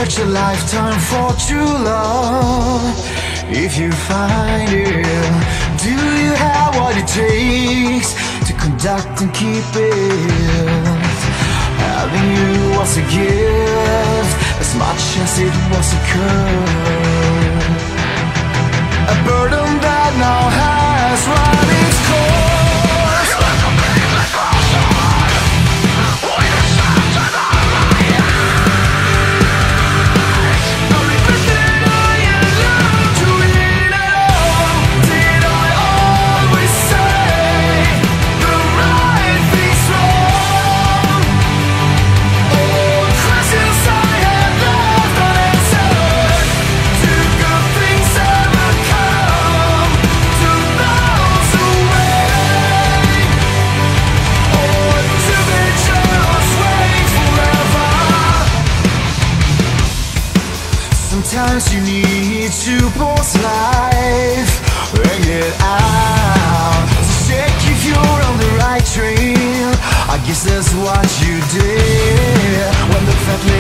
search a lifetime for true love. If you find it, do you have what it takes to conduct and keep it? Having you was a gift as much as it was a curse. A burden that now has run its course. Sometimes you need to pause life and get out to check if you're on the right trail. I guess that's what you did when the fat lady